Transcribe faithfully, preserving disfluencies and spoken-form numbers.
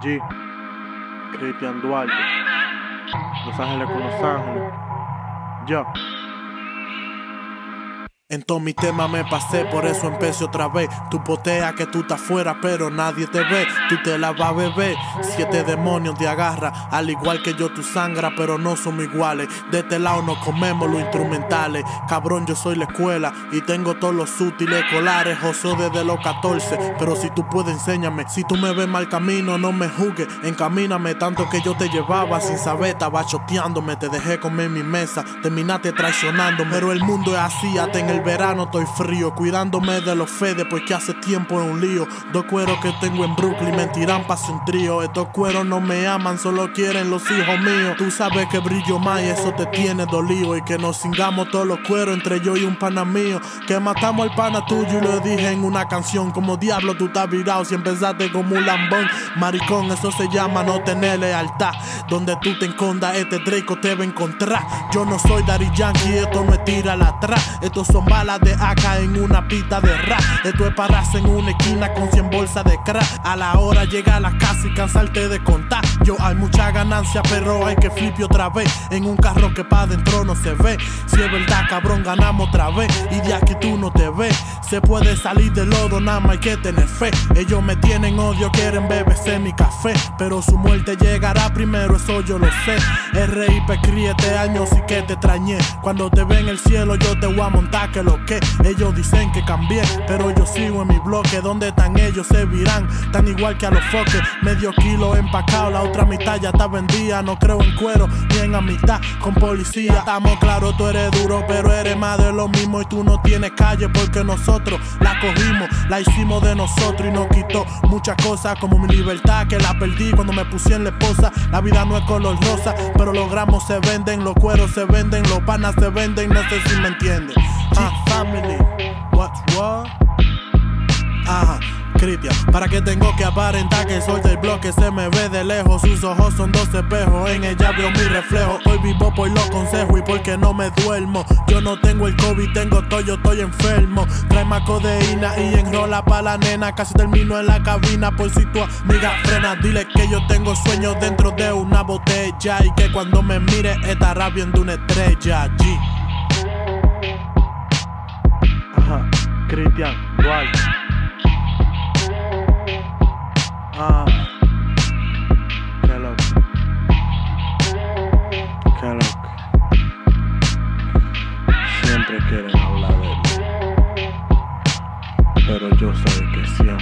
G, Cristian Duarte, Los Ángeles con Los Ángeles, yo. En todo mi tema me pasé, por eso empecé otra vez. Tú poteas que tú estás fuera, pero nadie te ve. Tú te la vas a beber, siete demonios te agarra. Al igual que yo tú sangra, pero no somos iguales. De este lado nos comemos los instrumentales. Cabrón, yo soy la escuela y tengo todos los útiles escolares. Joso desde los catorce, pero si tú puedes enséñame. Si tú me ves mal camino, no me juzgues. Encamíname, tanto que yo te llevaba sin saber. Estaba choteándome, te dejé comer en mi mesa. Terminaste traicionándome, pero el mundo es así, hasta en el verano estoy frío, cuidándome de los fedes porque hace tiempo es un lío. Dos cueros que tengo en Brooklyn me tiran pa' un trío. Estos cueros no me aman, solo quieren los hijos míos. Tú sabes que brillo más y eso te tiene dolido. Y que nos cingamos todos los cueros entre yo y un pana mío. Que matamos al pana tuyo y lo dije en una canción. Como diablo tú estás virado si empezaste como un lambón. Maricón, eso se llama no tener lealtad. Donde tú te escondas este Draco te va a encontrar. Yo no soy Daddy Yankee, esto no es tira la atrás. Estos son balas de A K en una pista de rap. Esto es pararse en una esquina con cien bolsas de crack. A la hora llega a la casa y cansarte de contar. Yo hay mucha ganancia, pero hay que flipie otra vez. En un carro que pa' dentro no se ve. Si es verdad, cabrón, ganamos otra vez. Y de aquí tú no te ves. Se puede salir del lodo, nada más hay que tener fe. Ellos me tienen odio, quieren beberse mi café. Pero su muerte llegará primero, eso yo lo sé. R I P críe este año, sí que te extrañé. Cuando te ve en el cielo, yo te voy a montar que lo que. Ellos dicen que cambié, pero yo sigo en mi bloque. Donde están ellos se virán, tan igual que a los foques. Medio kilo empacado, la otra mitad ya está vendida. No creo en cuero ni en amistad con policía. Estamos claros, tú eres duro, pero eres más de lo mismo. Y tú no tienes calle porque nosotros la cogimos, la hicimos de nosotros. Y nos quitó muchas cosas como mi libertad, que la perdí cuando me puse en la esposa. La vida no es color rosa, pero los gramos se venden, los cueros se venden, los panas se venden. No sé si me entiendes. Ah, family, what's what? Ajá, Cristian, ¿para qué tengo que aparentar que soy del bloque? Se me ve de lejos, sus ojos son dos espejos. En ella veo mi reflejo, hoy vivo por los consejos y porque no me duermo. Yo no tengo el COVID, tengo todo, yo estoy enfermo. Trae más codeína y enrola pa' la nena. Casi termino en la cabina por si tu amiga frena. Dile que yo tengo sueños dentro de una botella y que cuando me mire estará viendo una estrella. G. Ajá, Cristian Duarte. Ah, qué loco, qué loco. Siempre quieren hablar de mí, pero yo soy el que siempre